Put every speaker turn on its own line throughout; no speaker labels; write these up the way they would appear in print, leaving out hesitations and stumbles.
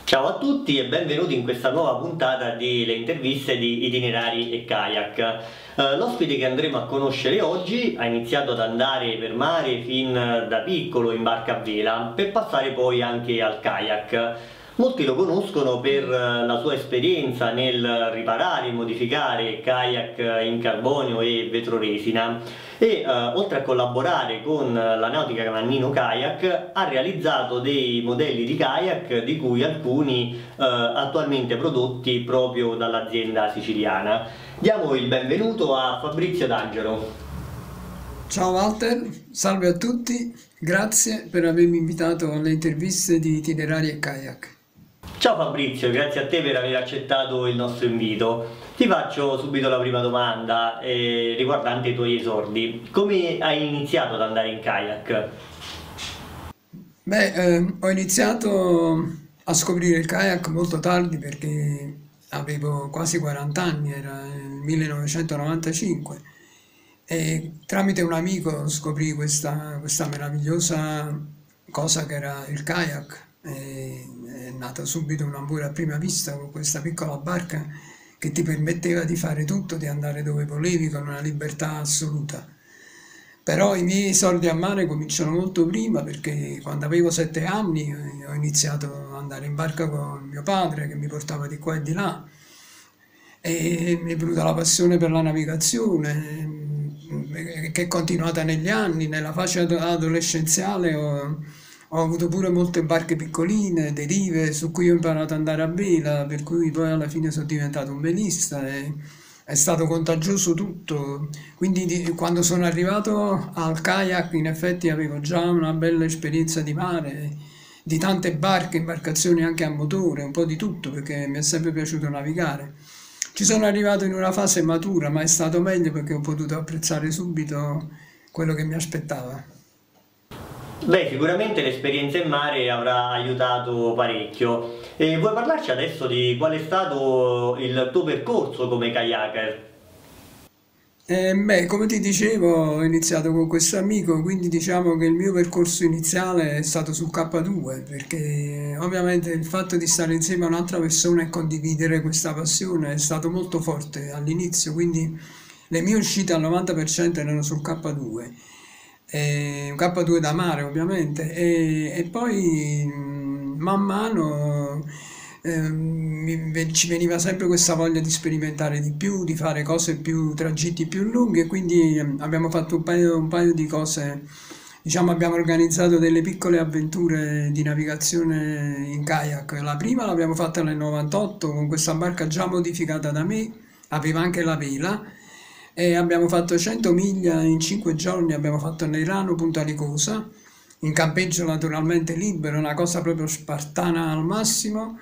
Ciao a tutti e benvenuti in questa nuova puntata delle interviste di Itinerari e Kayak. L'ospite che andremo a conoscere oggi ha iniziato ad andare per mare fin da piccolo in barca a vela, per passare poi anche al kayak. Molti lo conoscono per la sua esperienza nel riparare e modificare kayak in carbonio e vetroresina e oltre a collaborare con la Nautica Mannino Kayak ha realizzato dei modelli di kayak di cui alcuni attualmente prodotti proprio dall'azienda siciliana. Diamo il benvenuto a Fabrizio D'Angelo.
Ciao Walter, salve a tutti, grazie per avermi invitato alle interviste di Itinerari e Kayak.
Ciao Fabrizio, grazie a te per aver accettato il nostro invito. Ti faccio subito la prima domanda riguardante i tuoi esordi. Come hai iniziato ad andare in kayak?
Ho iniziato a scoprire il kayak molto tardi perché avevo quasi 40 anni, era nel 1995 e tramite un amico scoprì questa meravigliosa cosa che era il kayak. È nata subito un amore a prima vista con questa piccola barca che ti permetteva di fare tutto, di andare dove volevi con una libertà assoluta. Però i miei esordi a mare cominciano molto prima perché quando avevo 7 anni ho iniziato ad andare in barca con mio padre che mi portava di qua e di là e mi è venuta la passione per la navigazione che è continuata negli anni, nella fase adolescenziale ho avuto pure molte barche piccoline, derive su cui ho imparato ad andare a vela, per cui poi alla fine sono diventato un velista e è stato contagioso tutto. Quindi quando sono arrivato al kayak in effetti avevo già una bella esperienza di mare, di tante barche, imbarcazioni anche a motore, un po' di tutto perché mi è sempre piaciuto navigare. Ci sono arrivato in una fase matura, ma è stato meglio perché ho potuto apprezzare subito quello che mi aspettava.
Beh, sicuramente l'esperienza in mare avrà aiutato parecchio. E vuoi parlarci adesso di qual è stato il tuo percorso come kayaker?
Come ti dicevo, ho iniziato con questo amico, quindi diciamo che il mio percorso iniziale è stato sul K2, perché ovviamente il fatto di stare insieme a un'altra persona e condividere questa passione è stato molto forte all'inizio, quindi le mie uscite al 90% erano sul K2, un K2 da mare ovviamente, e poi man mano ci veniva sempre questa voglia di sperimentare di più, di fare cose più, tragitti più lunghi e quindi abbiamo fatto un paio di cose, diciamo abbiamo organizzato delle piccole avventure di navigazione in kayak. La prima l'abbiamo fatta nel 98 con questa barca già modificata da me, aveva anche la vela e abbiamo fatto 100 miglia in 5 giorni, abbiamo fatto Neirano, Punta Licosa, in campeggio naturalmente libero, una cosa proprio spartana al massimo.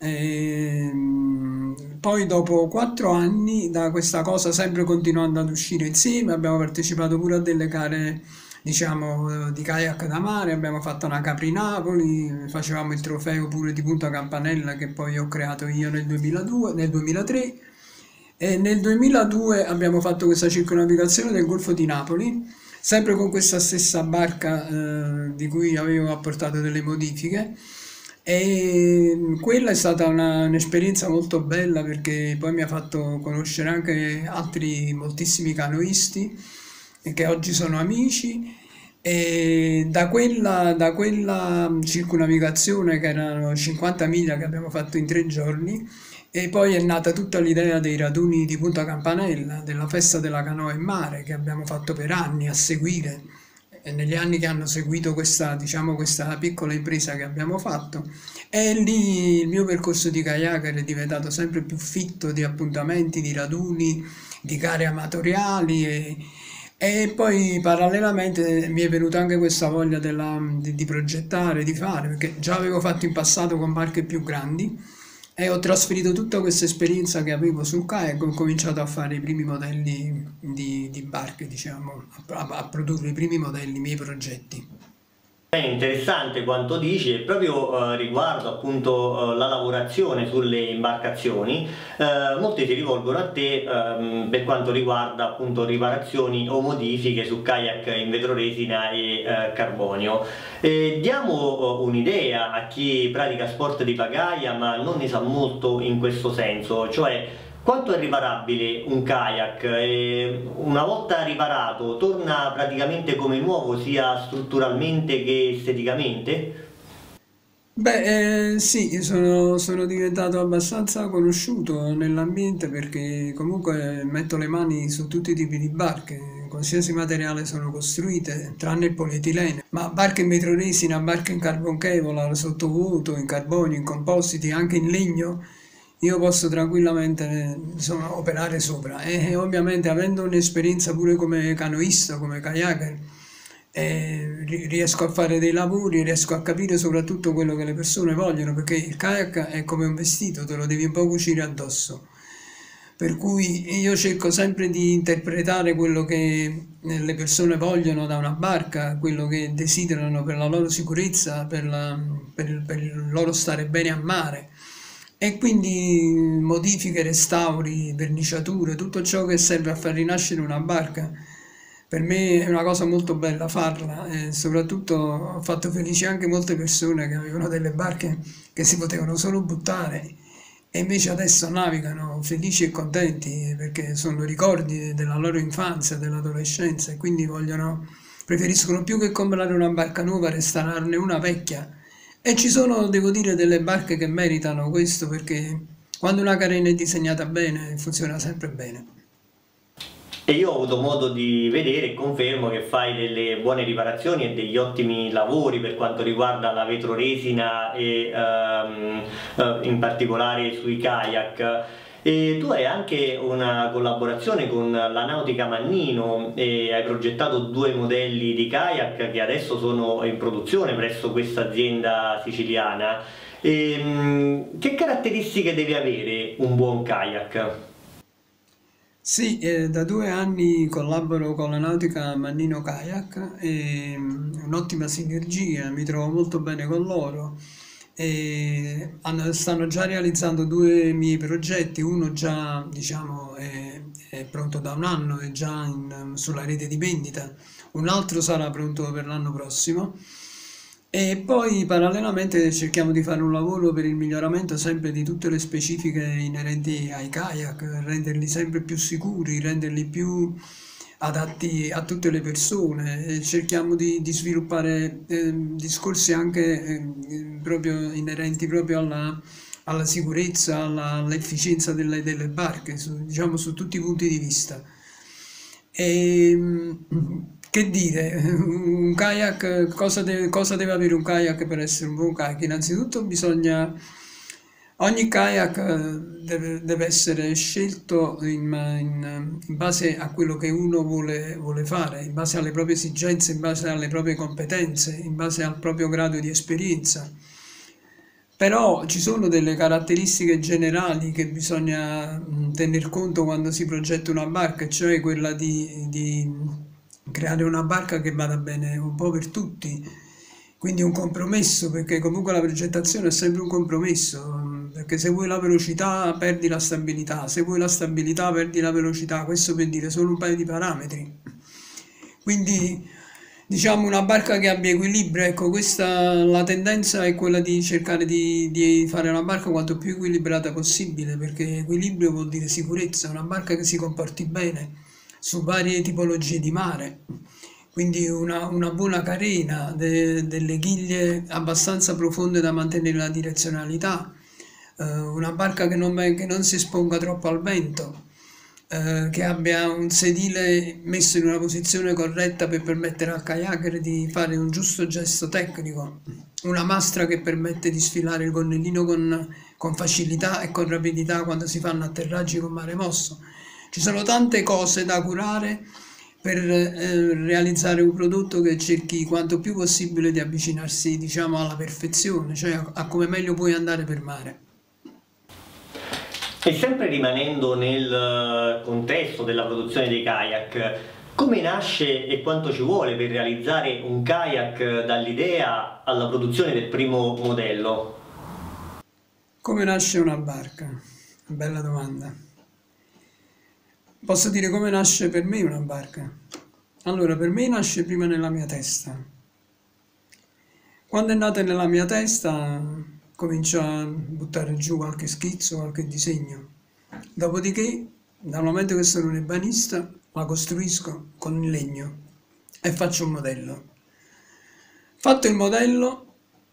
Poi dopo 4 anni da questa cosa, sempre continuando ad uscire insieme, abbiamo partecipato pure a delle gare, diciamo, di kayak da mare, abbiamo fatto una Capri-Napoli, facevamo il trofeo pure di Punta Campanella che poi ho creato io nel 2002, nel 2003 e nel 2002 abbiamo fatto questa circonnavigazione del Golfo di Napoli, sempre con questa stessa barca di cui avevo apportato delle modifiche. E quella è stata un'esperienza molto bella perché poi mi ha fatto conoscere anche altri moltissimi canoisti che oggi sono amici e da quella circumnavigazione che erano 50 miglia che abbiamo fatto in 3 giorni e poi è nata tutta l'idea dei raduni di Punta Campanella, della festa della canoa in mare che abbiamo fatto per anni a seguire e negli anni che hanno seguito questa, diciamo, questa piccola impresa che abbiamo fatto. E lì il mio percorso di kayaker è diventato sempre più fitto di appuntamenti, di raduni, di gare amatoriali e poi parallelamente mi è venuta anche questa voglia di progettare, di fare, perché già avevo fatto in passato con barche più grandi e ho trasferito tutta questa esperienza che avevo sul kayak e ho cominciato a fare i primi modelli di barche, diciamo, a produrre i primi modelli, i miei progetti.
È interessante quanto dici, e proprio riguardo appunto la lavorazione sulle imbarcazioni, molti si rivolgono a te per quanto riguarda appunto riparazioni o modifiche su kayak in vetroresina e carbonio. Diamo un'idea a chi pratica sport di pagaia ma non ne sa molto in questo senso, cioè quanto è riparabile un kayak? Una volta riparato torna praticamente come nuovo sia strutturalmente che esteticamente?
Beh, sì, sono diventato abbastanza conosciuto nell'ambiente perché comunque metto le mani su tutti i tipi di barche, qualsiasi materiale sono costruite, tranne il polietilene, ma barche in vetroresina, barche in carbon Kevlar, sottovuoto, in carbonio, in compositi, anche in legno, io posso tranquillamente, insomma, operare sopra. E ovviamente avendo un'esperienza pure come canoista, come kayaker, riesco a fare dei lavori, riesco a capire soprattutto quello che le persone vogliono, perché il kayak è come un vestito, te lo devi un po' cucire addosso. Per cui io cerco sempre di interpretare quello che le persone vogliono da una barca, quello che desiderano per la loro sicurezza, per il loro stare bene a mare. E quindi modifiche, restauri, verniciature, tutto ciò che serve a far rinascere una barca. Per me è una cosa molto bella farla e soprattutto ho fatto felici anche molte persone che avevano delle barche che si potevano solo buttare e invece adesso navigano felici e contenti perché sono ricordi della loro infanzia, dell'adolescenza e quindi preferiscono più che comprare una barca nuova restaurarne una vecchia. E ci sono, devo dire, delle barche che meritano questo perché quando una carena è disegnata bene funziona sempre bene.
E io ho avuto modo di vedere e confermo che fai delle buone riparazioni e degli ottimi lavori per quanto riguarda la vetroresina e in particolare sui kayak. E tu hai anche una collaborazione con la Nautica Mannino e hai progettato due modelli di kayak che adesso sono in produzione presso questa azienda siciliana. Che caratteristiche deve avere un buon kayak?
Sì, da 2 anni collaboro con la Nautica Mannino Kayak, e un'ottima sinergia, mi trovo molto bene con loro e stanno già realizzando due miei progetti, uno già diciamo è pronto da 1 anno, è già sulla rete di vendita, un altro sarà pronto per l'anno prossimo. E poi parallelamente cerchiamo di fare un lavoro per il miglioramento sempre di tutte le specifiche inerenti ai kayak, renderli sempre più sicuri, renderli più adatti a tutte le persone. E cerchiamo di sviluppare discorsi anche proprio inerenti proprio alla sicurezza, all'efficienza delle barche, diciamo su tutti i punti di vista. E, che dire, un kayak, cosa deve avere un kayak per essere un buon kayak? Innanzitutto ogni kayak deve essere scelto in base a quello che uno vuole fare, in base alle proprie esigenze, in base alle proprie competenze, in base al proprio grado di esperienza. Però ci sono delle caratteristiche generali che bisogna tener conto quando si progetta una barca, cioè quella di creare una barca che vada bene un po' per tutti. Quindi un compromesso, perché comunque la progettazione è sempre un compromesso, perché se vuoi la velocità perdi la stabilità, se vuoi la stabilità perdi la velocità, questo per dire solo un paio di parametri. Quindi diciamo una barca che abbia equilibrio, ecco, la tendenza è quella di cercare di fare una barca quanto più equilibrata possibile, perché equilibrio vuol dire sicurezza, una barca che si comporti bene su varie tipologie di mare. Quindi una buona carena, delle ghiglie abbastanza profonde da mantenere la direzionalità, una barca che non si esponga troppo al vento, che abbia un sedile messo in una posizione corretta per permettere al kayaker di fare un giusto gesto tecnico, una mastra che permette di sfilare il gonnellino con facilità e con rapidità quando si fanno atterraggi con mare mosso. Ci sono tante cose da curare per realizzare un prodotto che cerchi quanto più possibile di avvicinarsi, diciamo, alla perfezione, cioè a come meglio puoi andare per mare.
E sempre rimanendo nel contesto della produzione dei kayak, Come nasce e quanto ci vuole per realizzare un kayak dall'idea alla produzione del primo modello?
Come nasce una barca? Bella domanda. Posso dire come nasce per me una barca? Allora, per me nasce prima nella mia testa. Quando è nata nella mia testa, comincio a buttare giù qualche schizzo, qualche disegno. Dopodiché, dal momento che sono un ebanista, la costruisco con il legno e faccio un modello. Fatto il modello,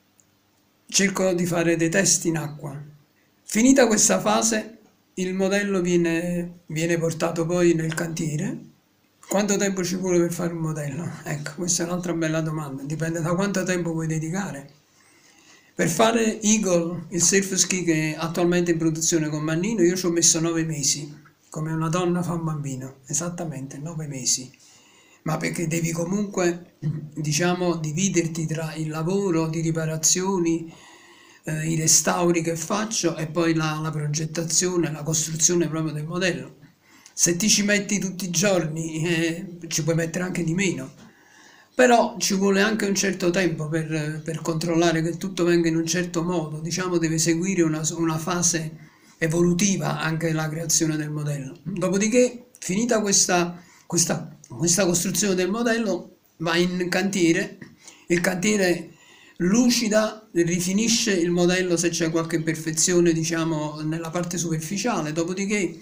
cerco di fare dei test in acqua. Finita questa fase, il modello viene portato poi nel cantiere. Quanto tempo ci vuole per fare un modello? Ecco, questa è un'altra bella domanda, dipende da quanto tempo vuoi dedicare. Per fare Eagle, il surf ski che è attualmente in produzione con Mannino, io ci ho messo 9 mesi, come una donna fa un bambino, esattamente 9 mesi. Ma perché devi comunque, diciamo, dividerti tra il lavoro di riparazioni, i restauri che faccio e poi la progettazione, la costruzione proprio del modello. Se ti ci metti tutti i giorni, ci puoi mettere anche di meno, però ci vuole anche un certo tempo per controllare che tutto venga in un certo modo, diciamo deve seguire una fase evolutiva anche la creazione del modello. Dopodiché, finita questa costruzione del modello, va in cantiere, il cantiere lucida, rifinisce il modello se c'è qualche imperfezione, diciamo, nella parte superficiale, dopodiché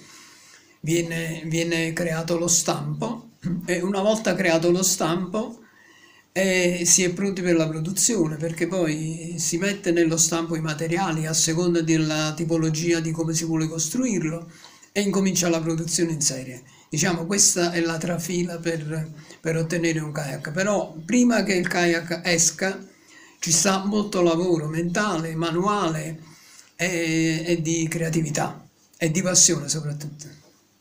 viene creato lo stampo e una volta creato lo stampo si è pronti per la produzione, perché poi si mette nello stampo i materiali a seconda della tipologia di come si vuole costruirlo e incomincia la produzione in serie. Diciamo, questa è la trafila per ottenere un kayak, però prima che il kayak esca ci sta molto lavoro mentale, manuale e di creatività e di passione soprattutto.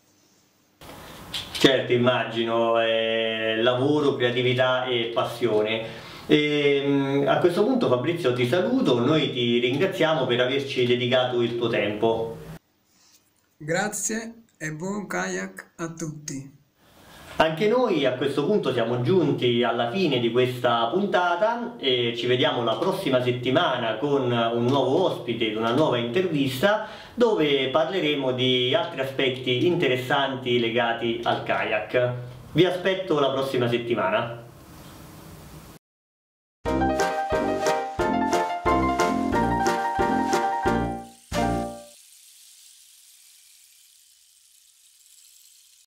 Certo, immagino, lavoro, creatività e passione. A questo punto Fabrizio ti saluto, noi ti ringraziamo per averci dedicato il tuo tempo.
Grazie e buon kayak a tutti.
Anche noi a questo punto siamo giunti alla fine di questa puntata e ci vediamo la prossima settimana con un nuovo ospite, una nuova intervista dove parleremo di altri aspetti interessanti legati al kayak. Vi aspetto la prossima settimana.